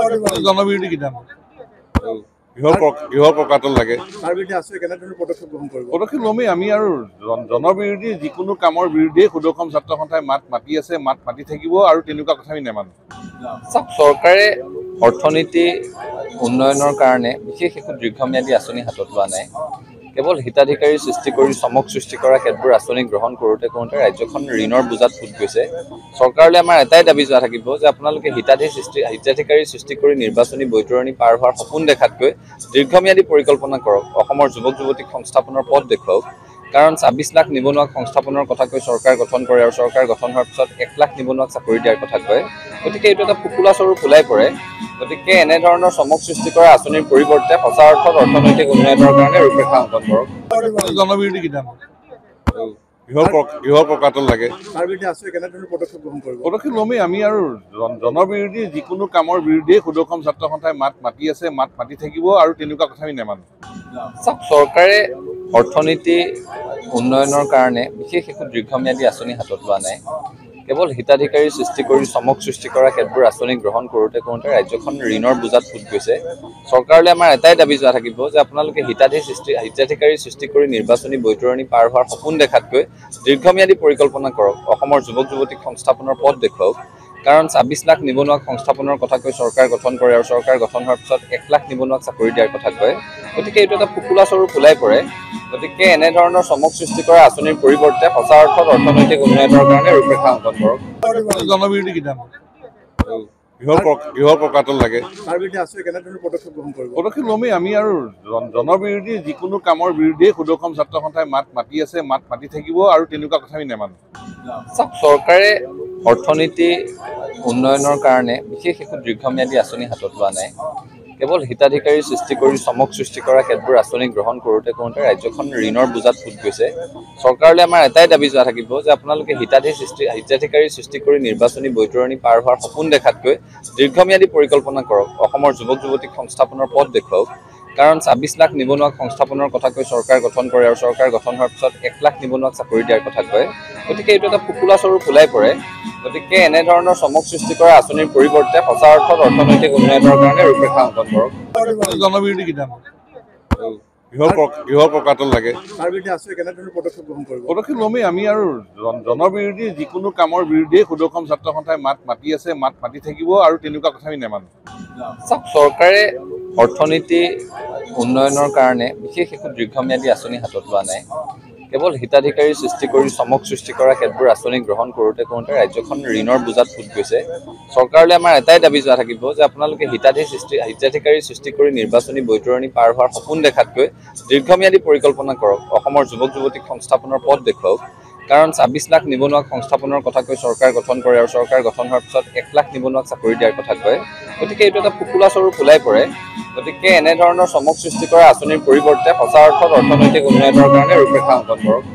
জনবিৰোধী কিতাপ গৃহ প্ৰকাটন লাগে পদক্ষেপ ল'মেই আমি আৰু জনবিৰোধী যিকোনো কামৰ বিৰুদ্ধে সুদৰ্শন ছাত্ৰ সন্থাই মাত মাতি আছে মাত মাতি থাকিব আৰু তেনেকুৱা কথা আমি নেমানো চৰকাৰে অৰ্থনীতি উন্নয়নৰ কাৰণে বিশেষ একো দীৰ্ঘম্যাদী আঁচনি হাতত লোৱা নাই কেৱল হিতাধিকাৰী সৃষ্টি কৰি চমক সৃষ্টি কৰা কেতবোৰ আঁচনি গ্ৰহণ কৰোঁতে ৰাজ্যখন ঋণৰ বোজাত ফুট গৈছে চৰকাৰলৈ আমাৰ এটাই দাবী যোৱা থাকিব যে আপোনালোকে হিতাধিকাৰী সৃষ্টি কৰি নিৰ্বাচনী বৈতৰণি পাৰ হোৱাৰ সপোন দেখাতকৈ দীৰ্ঘম্যাদী পৰিকল্পনা কৰক অসমৰ যুৱক যুৱতীক সংস্থাপনৰ পথ দেখুৱাওক কাৰণ ২৬ লাখ নিবনুৱাক সংস্থাপনৰ কথা কৈ চৰকাৰ গঠন কৰে আৰু চৰকাৰ গঠন হোৱাৰ পিছত ১ লাখ নিবনুৱাক চাকৰি দিয়াৰ কথা কয় গতিকে এইটো এটা ফুকুলা স্বৰূপ ওলাই পৰে গতিকে এনেধৰণৰ চমক সৃষ্টি কৰা আঁচনিৰ পৰিৱৰ্তে সঁচা অৰ্থত অৰ্থনৈতিক উন্নয়নৰ কাৰণে ৰূপৰেখা অংকন কৰক জনবিৰোধী কিতাপ গৃহ প্ৰকাটন লাগে পদক্ষেপ ল'মেই আমি আৰু জনবিৰোধী যিকোনো কামৰ বিৰুদ্ধে সুদৰ্শন ছাত্ৰ সন্থাই মাত মাতি আছে মাত মাতি থাকিব আৰু তেনেকুৱা কথা আমি নেমানো চৰকাৰে অৰ্থনীতি উন্নয়নৰ কাৰণে বিশেষ একো দীৰ্ঘম্যাদী আঁচনি হাতত লোৱা নাই কেৱল হিতাধিকাৰী সৃষ্টি কৰি চমক সৃষ্টি কৰা কেতবোৰ আঁচনি গ্ৰহণ কৰোঁতে ৰাজ্যখন ঋণৰ বোজাত ফুট গৈছে চৰকাৰলৈ আমাৰ এটাই দাবী যোৱা থাকিব যে আপোনালোকে হিতাধিকাৰী সৃষ্টি কৰি নিৰ্বাচনী বৈতৰণি পাৰ হোৱাৰ সপোন দেখাতকৈ দীৰ্ঘম্যাদী পৰিকল্পনা কৰক অসমৰ যুৱক যুৱতীক সংস্থাপনৰ পথ দেখুৱাওক কাৰণ ২৬ লাখ নিবনুৱাক সংস্থাপনৰ কথা কৈ চৰকাৰ গঠন কৰে আৰু চৰকাৰ গঠন হোৱাৰ পিছত ১ লাখ নিবনুৱাক চাকৰি দিয়াৰ কথা কয় গতিকে এইটো এটা ফুকুলা স্বৰূপ ওলাই পৰে গতিকে এনেধৰণৰ চমক সৃষ্টি কৰা আঁচনিৰ পৰিৱৰ্তে সঁচা অৰ্থত অৰ্থনৈতিক উন্নয়নৰ কাৰণে ৰূপৰেখা অংকন কৰক জনবিৰোধী কিতাপ গৃহ প্ৰকাটন লাগে পদক্ষেপ ল'মেই আমি আৰু জনবিৰোধী যিকোনো কামৰ বিৰুদ্ধে সুদৰ্শন ছাত্ৰ সন্থাই মাত মাতি আছে মাত মাতি থাকিব আৰু তেনেকুৱা কথা আমি নেমানো চৰকাৰে অৰ্থনীতি উন্নয়নৰ কাৰণে বিশেষ একো দীৰ্ঘম্যাদী আঁচনি হাতত লোৱা নাই কেৱল হিতাধিকাৰী সৃষ্টি কৰি চমক সৃষ্টি কৰা কেতবোৰ আঁচনি গ্ৰহণ কৰোঁতে ৰাজ্যখন ঋণৰ বোজাত ফুট গৈছে চৰকাৰলৈ আমাৰ এটাই দাবী যোৱা থাকিব যে আপোনালোকে হিতাধিকাৰী সৃষ্টি কৰি নিৰ্বাচনী বৈতৰণি পাৰ হোৱাৰ সপোন দেখাতকৈ দীৰ্ঘম্যাদী পৰিকল্পনা কৰক অসমৰ যুৱক যুৱতীক সংস্থাপনৰ পথ দেখুৱাওক কাৰণ ২৬ লাখ নিবনুৱাক সংস্থাপনৰ কথা কৈ চৰকাৰ গঠন কৰে আৰু চৰকাৰ গঠন হোৱাৰ পিছত ১ লাখ নিবনুৱাক চাকৰি দিয়াৰ কথা কয় গতিকে এইটো এটা ফুকুলা স্বৰূপ ওলাই পৰে গতিকে এনেধৰণৰ চমক সৃষ্টি কৰা আঁচনিৰ পৰিৱৰ্তে সঁচা অৰ্থত অৰ্থনৈতিক উন্নয়নৰ কাৰণে ৰূপৰেখা অংকন কৰক জনবিৰোধী কিতাপ গৃহ প্ৰকাটন লাগে পদক্ষেপ ল'মেই আমি আৰু জনবিৰোধী যিকোনো কামৰ বিৰুদ্ধে সুদৰ্শন ছাত্ৰ সন্থাই মাত মাতি আছে মাত মাতি থাকিব আৰু তেনেকুৱা কথা আমি নেমানো চৰকাৰে অৰ্থনীতি উন্নয়নৰ কাৰণে বিশেষ একো দীৰ্ঘম্যাদী আঁচনি হাতত লোৱা নাই কেৱল হিতাধিকাৰী সৃষ্টি কৰি চমক সৃষ্টি কৰা কেতবোৰ আঁচনি গ্ৰহণ কৰোঁতে ৰাজ্যখন ঋণৰ বোজাত ফুট গৈছে চৰকাৰলৈ আমাৰ এটাই দাবী যোৱা থাকিব যে আপোনালোকে হিতাধিকাৰী সৃষ্টি কৰি নিৰ্বাচনী বৈতৰণি পাৰ হোৱাৰ সপোন দেখাতকৈ দীৰ্ঘম্যাদী পৰিকল্পনা কৰক অসমৰ যুৱক যুৱতীক সংস্থাপনৰ পথ দেখুৱাওক কাৰণ ২৬ লাখ নিবনুৱাক সংস্থাপনৰ কথা কৈ চৰকাৰ গঠন কৰে আৰু চৰকাৰ গঠন হোৱাৰ পিছত ১ লাখ নিবনুৱাক চাকৰি দিয়াৰ কথা কয় গতিকে এইটো এটা ফুকুলা স্বৰূপ ওলাই পৰে গতিকে এনেধৰণৰ চমক সৃষ্টি কৰা আঁচনিৰ পৰিৱৰ্তে সঁচা অৰ্থত অৰ্থনৈতিক উন্নয়নৰ কাৰণে ৰূপৰেখা অংকন কৰক